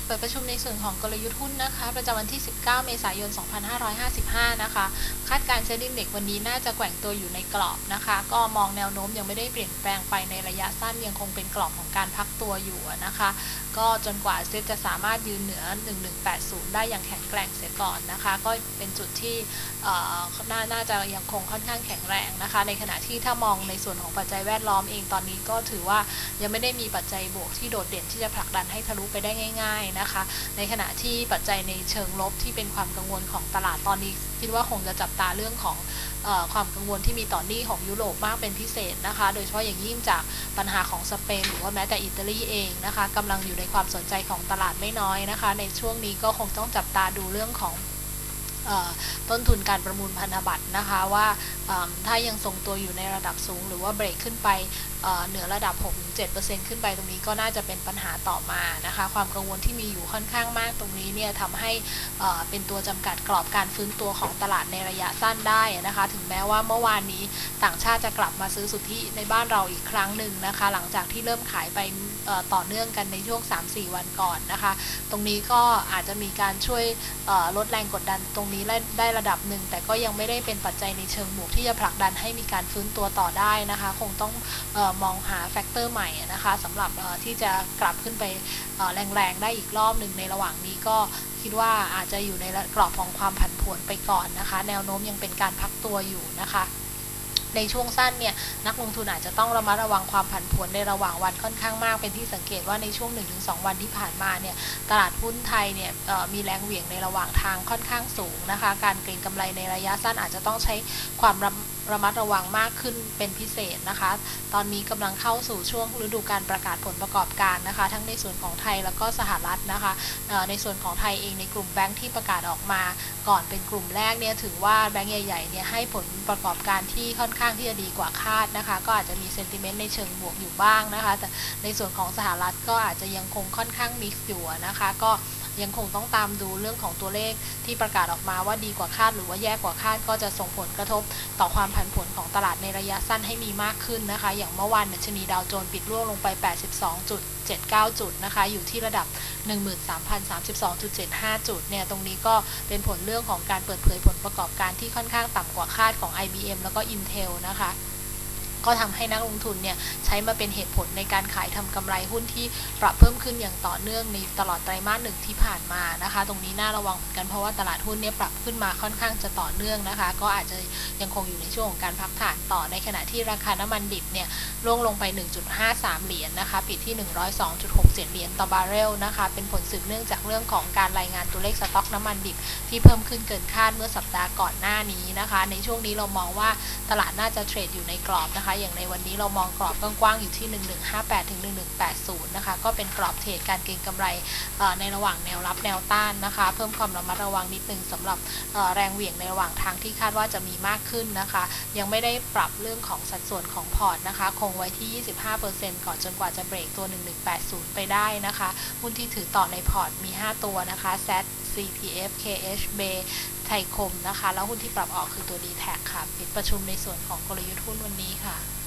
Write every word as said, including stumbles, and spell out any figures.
ปิดประชุมในส่วนของกลยุทธ์หุ้นนะคะประจำวันที่สิบเก้าเมษายนสองพันห้าร้อยห้าสิบห้านะคะคาดการณ์เซ็นดิ้งเด็กวันนี้น่าจะแกว่งตัวอยู่ในกรอบนะคะก็มองแนวโน้มยังไม่ได้เปลี่ยนแปลงไปในระยะสั้นยังคงเป็นกรอบของการพักตัวอยู่นะคะก็จนกว่าเซ็ตจะสามารถยืนเหนือหนึ่งพันหนึ่งร้อยแปดสิบได้อย่างแข็งแกร่งเสียก่อนนะคะก็เป็นจุดที่น่าน่าจะยังคงค่อนข้างแข็งแรงนะคะในขณะที่ถ้ามองในส่วนของปัจจัยแวดล้อมเองตอนนี้ก็ถือว่ายังไม่ได้มีปัจจัยบวกที่โดดเด่นที่จะผลักดันให้ทะลุไปได้ง่ายๆนะคะในขณะที่ปัจจัยในเชิงลบที่เป็นความกังวลของตลาดตอนนี้คิดว่าคงจะจับตาเรื่องของเอ่อความกังวลที่มีต่อหนี้ของยุโรปมากเป็นพิเศษนะคะโดยเฉพาะอย่างยิ่งจากปัญหาของสเปนหรือว่าแม้แต่อิตาลีเองนะคะกำลังอยู่ในความสนใจของตลาดไม่น้อยนะคะในช่วงนี้ก็คงต้องจับตาดูเรื่องของต้นทุนการประมูลพันธบัตรนะคะว่าถ้ายังทรงตัวอยู่ในระดับสูงหรือว่าเบรกขึ้นไปเหนือระดับ หกถึงเจ็ดเปอร์เซ็นต์ ขึ้นไปตรงนี้ก็น่าจะเป็นปัญหาต่อมานะคะความกังวลที่มีอยู่ค่อนข้างมากตรงนี้เนี่ยทำให้เป็นตัวจำกัดกรอบการฟื้นตัวของตลาดในระยะสั้นได้นะคะถึงแม้ว่าเมื่อวานนี้ต่างชาติจะกลับมาซื้อสุทธิในบ้านเราอีกครั้งหนึ่งนะคะหลังจากที่เริ่มขายไปต่อเนื่องกันในช่วง สามถึงสี่ วันก่อนนะคะตรงนี้ก็อาจจะมีการช่วยลดแรงกดดันตรงนี้ได้ระดับหนึ่งแต่ก็ยังไม่ได้เป็นปัจจัยในเชิงบวกที่จะผลักดันให้มีการฟื้นตัวต่อได้นะคะคงต้องเอ่อมองหาแฟกเตอร์ใหม่นะคะสำหรับที่จะกลับขึ้นไปแรงๆได้อีกรอบหนึ่งในระหว่างนี้ก็คิดว่าอาจจะอยู่ในกรอบของความผันผวนไปก่อนนะคะแนวโน้มยังเป็นการพักตัวอยู่นะคะในช่วงสั้นเนี่ยนักลงทุนอาจจะต้องระมัดระวังความผันผวนในระหว่างวันค่อนข้างมากเป็นที่สังเกตว่าในช่วง หนึ่งถึงสอง วันที่ผ่านมาเนี่ยตลาดหุ้นไทยเนี่ยมีแรงเหวี่ยงในระหว่างทางค่อนข้างสูงนะคะการเก็งกำไรในระยะสั้นอาจจะต้องใช้ความระระมัดระวังมากขึ้นเป็นพิเศษนะคะตอนนี้กำลังเข้าสู่ช่วงฤดูการประกาศผลประกอบการนะคะทั้งในส่วนของไทยแล้วก็สหรัฐนะคะในส่วนของไทยเองในกลุ่มแบงค์ที่ประกาศออกมาก่อนเป็นกลุ่มแรกเนี่ยถือว่าแบงค์ใหญ่ๆเนี่ยให้ผลประกอบการที่ค่อนข้างที่จะดีกว่าคาดนะคะก็อาจจะมีเซนติเมนต์ในเชิงบวกอยู่บ้างนะคะแต่ในส่วนของสหรัฐก็อาจจะยังคงค่อนข้างมิกซ์อยู่นะคะก็ยังคงต้องตามดูเรื่องของตัวเลขที่ประกาศออกมาว่าดีกว่าคาดหรือว่าแย่กว่าคาดก็จะส่งผลกระทบต่อความผันผวนของตลาดในระยะสั้นให้มีมากขึ้นนะคะอย่างเมื่อวานดัชนีดาวโจนส์ปิดร่วงลงไป แปดสิบสองจุดเจ็ดเก้า จุดนะคะอยู่ที่ระดับ หนึ่งหมื่นสามพันสามสิบสองจุดเจ็ดห้า จุดเนี่ยตรงนี้ก็เป็นผลเรื่องของการเปิดเผยผลประกอบการที่ค่อนข้างต่ำกว่าคาดของ ไอ บี เอ็ม แล้วก็ Intel นะคะก็ทำให้นักลงทุนเนี่ยใช้มาเป็นเหตุผลในการขายทำกำไรหุ้นที่ปรับเพิ่มขึ้นอย่างต่อเนื่องในตลอดไตรมาสหนึ่งที่ผ่านมานะคะตรงนี้น่าระวังเหมือนกันเพราะว่าตลาดหุ้นเนี่ยปรับขึ้นมาค่อนข้างจะต่อเนื่องนะคะก็อาจจะยังคงอยู่ในช่วงของการพักฐานต่อในขณะที่ราคาน้ำมันดิบเนี่ยร่วงลงไป หนึ่งจุดห้าสาม เหรียญ นะคะปิดที่ หนึ่งร้อยสองจุดหกเจ็ด เหรียญต่อบาร์เรลนะคะเป็นผลสืบเนื่องจากเรื่องของการรายงานตัวเลขสต็อกน้ำมันดิบที่เพิ่มขึ้นเกินคาดเมื่อสัปดาห์ก่อนหน้านี้นะคะในช่วงนี้เรามองว่าตลาดน่าจะเทรดอยู่ในกรอบนะคะอย่างในวันนี้เรามองกรอบกว้างๆอยู่ที่ หนึ่งพันหนึ่งร้อยห้าสิบแปด ถึง หนึ่งพันหนึ่งร้อยแปดสิบ นะคะก็เป็นกรอบเทรดการเก็งกำไรในระหว่างแนวรับแนวต้านนะคะเพิ่มความระมัดระวังนิดนึงสำหรับแรงเหวี่ยงในระหว่างทางที่คาดว่าจะมีมากขึ้นนะคะยังไม่ได้ปรับเรื่องของสัดส่วนของพอร์ตนะคะคงไว้ที่ ยี่สิบห้าเปอร์เซ็นต์ ก่อนจนกว่าจะเบรกตัว หนึ่งพันหนึ่งร้อยแปดสิบ ไปได้นะคะหุ้นที่ถือต่อในพอร์ตมีห้าตัวนะคะ แซด ซี พี เอฟ เค เอช เบ ไทยคมนะคะแล้วหุ้นที่ปรับออกคือตัว ดี แท็ก ค่ะปิดประชุมในส่วนของกลยุทธ์หุ้นวันนี้ค่ะ